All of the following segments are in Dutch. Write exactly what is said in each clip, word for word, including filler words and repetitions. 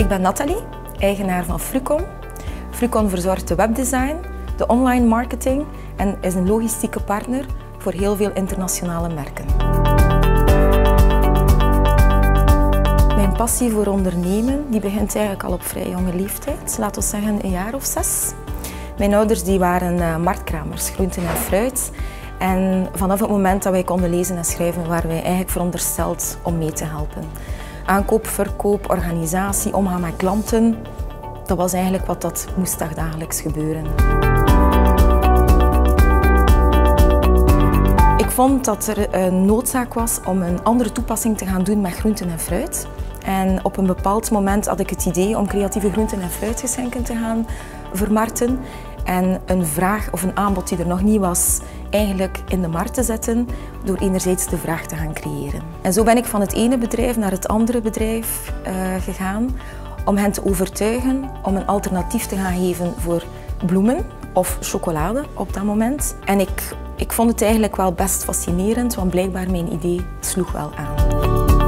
Ik ben Nathalie, eigenaar van Flucon. Flucon verzorgt de webdesign, de online marketing en is een logistieke partner voor heel veel internationale merken. Mijn passie voor ondernemen die begint eigenlijk al op vrij jonge leeftijd, laten we zeggen een jaar of zes. Mijn ouders die waren uh, marktkramers, groenten en fruit. En vanaf het moment dat wij konden lezen en schrijven waren wij eigenlijk verondersteld om mee te helpen. Aankoop, verkoop, organisatie, omgaan met klanten, dat was eigenlijk wat dat moest dagelijks gebeuren. Ik vond dat er een noodzaak was om een andere toepassing te gaan doen met groenten en fruit. En op een bepaald moment had ik het idee om creatieve groenten- en fruitgeschenken te gaan vermarkten. En een vraag of een aanbod die er nog niet was, eigenlijk in de markt te zetten door enerzijds de vraag te gaan creëren. En zo ben ik van het ene bedrijf naar het andere bedrijf uh, gegaan om hen te overtuigen om een alternatief te gaan geven voor bloemen of chocolade op dat moment. En ik, ik vond het eigenlijk wel best fascinerend, want blijkbaar mijn idee sloeg wel aan.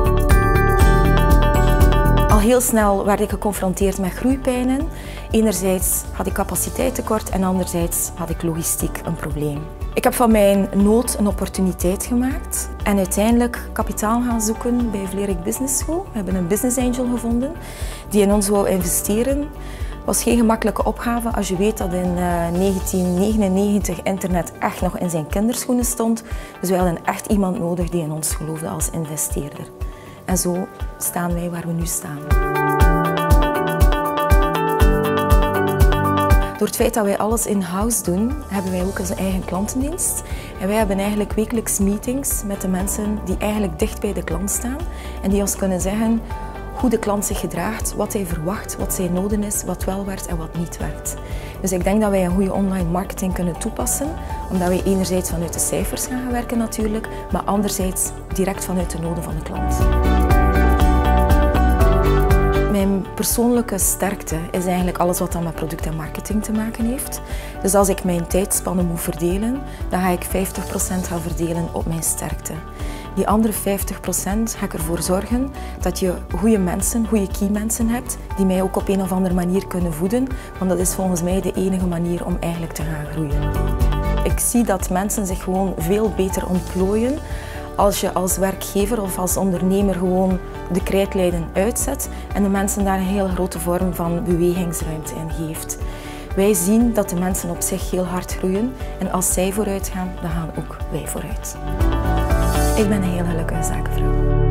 Al heel snel werd ik geconfronteerd met groeipijnen. Enerzijds had ik capaciteitstekort en anderzijds had ik logistiek een probleem. Ik heb van mijn nood een opportuniteit gemaakt en uiteindelijk kapitaal gaan zoeken bij Vlerik Business School. We hebben een business angel gevonden die in ons wou investeren. Het was geen gemakkelijke opgave als je weet dat in negentien negenennegentig internet echt nog in zijn kinderschoenen stond. Dus we hadden echt iemand nodig die in ons geloofde als investeerder. En zo staan wij waar we nu staan. Door het feit dat wij alles in-house doen, hebben wij ook onze eigen klantendienst. En wij hebben eigenlijk wekelijks meetings met de mensen die eigenlijk dicht bij de klant staan. En die ons kunnen zeggen hoe de klant zich gedraagt, wat hij verwacht, wat zijn noden is, wat wel werkt en wat niet werkt. Dus ik denk dat wij een goede online marketing kunnen toepassen, omdat wij enerzijds vanuit de cijfers gaan werken natuurlijk, maar anderzijds direct vanuit de noden van de klant. Mijn persoonlijke sterkte is eigenlijk alles wat dan met product en marketing te maken heeft. Dus als ik mijn tijdspannen moet verdelen, dan ga ik vijftig procent gaan verdelen op mijn sterkte. Die andere vijftig procent ga ik ervoor zorgen dat je goede mensen, goede key mensen hebt, die mij ook op een of andere manier kunnen voeden, want dat is volgens mij de enige manier om eigenlijk te gaan groeien. Ik zie dat mensen zich gewoon veel beter ontplooien als je als werkgever of als ondernemer gewoon de krijtlijnen uitzet en de mensen daar een heel grote vorm van bewegingsruimte in geeft. Wij zien dat de mensen op zich heel hard groeien en als zij vooruit gaan, dan gaan ook wij vooruit. Ik ben een heel gelukkige zakenvrouw.